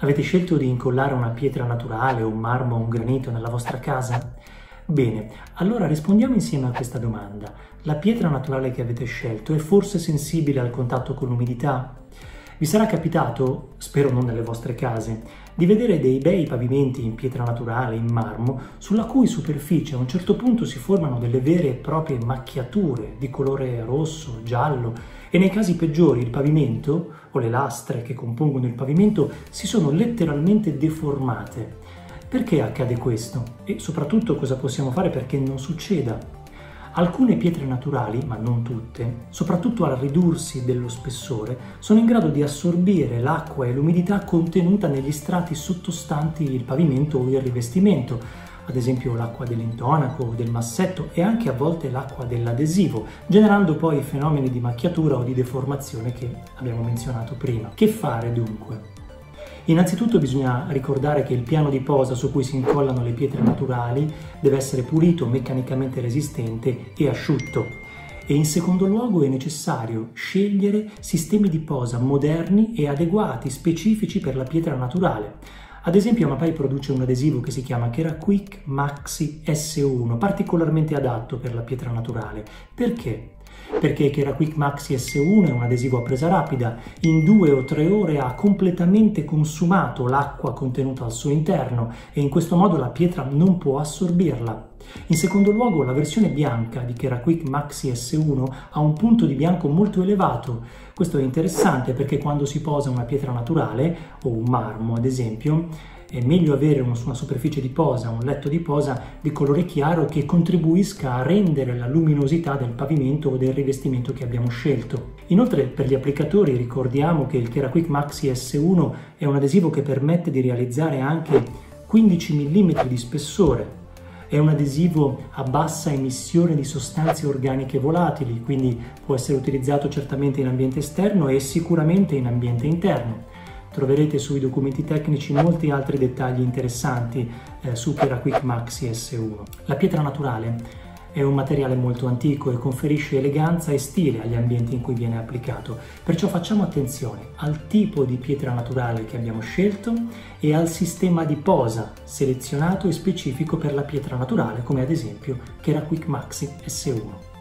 Avete scelto di incollare una pietra naturale, un marmo o un granito nella vostra casa? Bene, allora rispondiamo insieme a questa domanda. La pietra naturale che avete scelto è forse sensibile al contatto con l'umidità? Vi sarà capitato, spero non nelle vostre case, di vedere dei bei pavimenti in pietra naturale, in marmo, sulla cui superficie a un certo punto si formano delle vere e proprie macchiature di colore rosso, giallo e nei casi peggiori il pavimento o le lastre che compongono il pavimento si sono letteralmente deformate. Perché accade questo? E soprattutto cosa possiamo fare perché non succeda? Alcune pietre naturali, ma non tutte, soprattutto al ridursi dello spessore, sono in grado di assorbire l'acqua e l'umidità contenuta negli strati sottostanti il pavimento o il rivestimento, ad esempio l'acqua dell'intonaco o del massetto e anche a volte l'acqua dell'adesivo, generando poi fenomeni di macchiatura o di deformazione che abbiamo menzionato prima. Che fare dunque? Innanzitutto bisogna ricordare che il piano di posa su cui si incollano le pietre naturali deve essere pulito, meccanicamente resistente e asciutto. E in secondo luogo è necessario scegliere sistemi di posa moderni e adeguati, specifici per la pietra naturale. Ad esempio Amapai produce un adesivo che si chiama Keraquick Maxi S1, particolarmente adatto per la pietra naturale. Perché? Perché Keraquick Maxi S1 è un adesivo a presa rapida, in 2 o 3 ore ha completamente consumato l'acqua contenuta al suo interno e in questo modo la pietra non può assorbirla. In secondo luogo, la versione bianca di Keraquick Maxi S1 ha un punto di bianco molto elevato. Questo è interessante perché quando si posa una pietra naturale o un marmo, ad esempio, è meglio avere una superficie di posa, un letto di posa di colore chiaro che contribuisca a rendere la luminosità del pavimento o del rivestimento che abbiamo scelto. Inoltre, per gli applicatori ricordiamo che il Keraquick Maxi S1 è un adesivo che permette di realizzare anche 15 mm di spessore. È un adesivo a bassa emissione di sostanze organiche volatili, quindi può essere utilizzato certamente in ambiente esterno e sicuramente in ambiente interno. Troverete sui documenti tecnici molti altri dettagli interessanti su Keraquick Maxi S1. La pietra naturale è un materiale molto antico e conferisce eleganza e stile agli ambienti in cui viene applicato, perciò facciamo attenzione al tipo di pietra naturale che abbiamo scelto e al sistema di posa selezionato e specifico per la pietra naturale, come ad esempio Keraquick Maxi S1.